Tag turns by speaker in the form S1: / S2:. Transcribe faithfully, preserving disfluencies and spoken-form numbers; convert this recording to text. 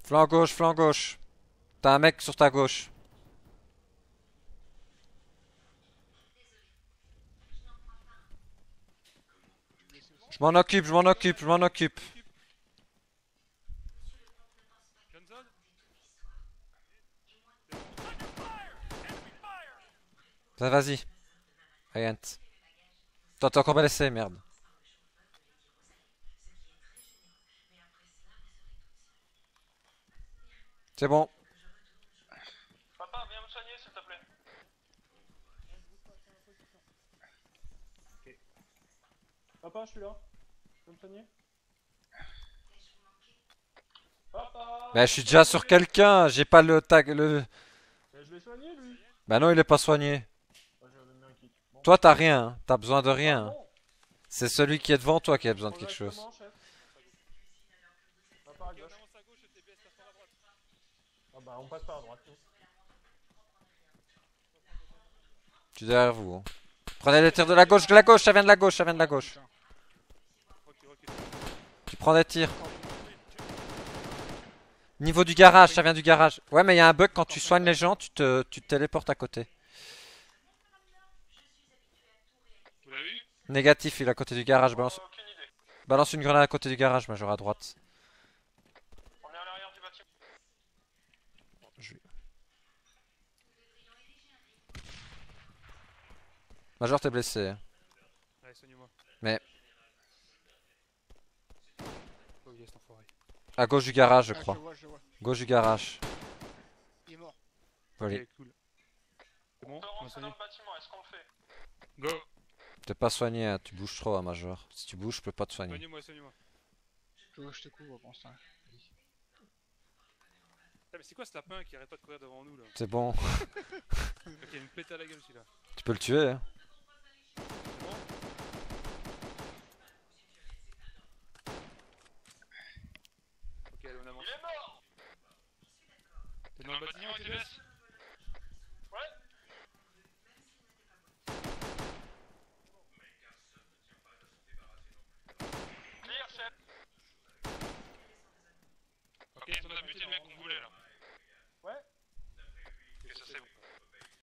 S1: Flanc gauche, flanc gauche. T'as un mec sur ta gauche. Je m'en occupe, je m'en occupe, je m'en occupe.
S2: Johnson.
S1: Ça, vas-y. Rien. Toi, t'es encore blessé, merde. C'est bon.
S3: Papa, viens me soigner s'il te plaît.
S4: Ok. Papa, je suis là. Tu peux me soigner? Papa!
S1: Mais je suis déjà sur quelqu'un, j'ai pas le tag, le...
S4: Mais je l'ai soigné lui!
S1: Bah non, il est pas soigné.
S4: Ah, j'ai donné un kick. Bon.
S1: Toi, t'as rien, hein. T'as besoin de rien.
S4: Ah,
S1: hein.
S4: bon.
S1: C'est celui qui est devant toi qui a besoin de quelque chose.
S4: Correctement, chef. Papa à
S2: Ok, on
S4: gauche.
S2: avance à gauche, T B S passe par la droite.
S4: Ah bah on passe par la droite. nous.
S1: Je suis derrière vous. hein. Prenez les tirs de la gauche, de la gauche, ça vient de la gauche, ça vient de la gauche.
S2: Recule, recule.
S1: Tu prends des tirs. Niveau du garage, ça vient du garage. Ouais, mais il y a un bug quand tu soignes les gens, tu te, tu te téléportes à côté.
S2: Vous l'avez vu?
S1: Négatif, il est à côté du garage. Balance,
S3: Aucune idée.
S1: balance une grenade à côté du garage, Major à droite.
S3: On est à l'arrière du bâtiment.
S1: Je- Major, t'es blessé. hein.
S2: Allez, soigne-moi.
S1: Mais-
S2: Oh yes, l'enfoiré.
S1: À gauche du garage, je
S5: Ah, je
S1: crois.
S5: le vois, je le vois.
S1: Gauche du garage.
S5: Il est mort.
S1: Voilà.
S2: Ok, cool. C'est bon,
S3: On peut
S2: on va
S3: rentrer dans
S2: soigner.
S3: le bâtiment, est-ce qu'on le fait?
S2: Go!
S1: T'es pas soigné, hein, tu bouges trop, hein, Major. Si tu bouges, je peux pas te soigner.
S2: Soignez-moi, soignez-moi.
S5: Je, je te couvre pour l'instant.
S2: Ah, mais c'est quoi ce lapin qui arrête pas de courir devant nous là?
S1: C'est bon,
S2: Ok, il a une pète à la gueule celui-là.
S1: tu peux le tuer. Hein.
S2: C'est bon? Ok, allez, on avance.
S3: Il est mort!
S2: T'es dans le bâtiment, T B S?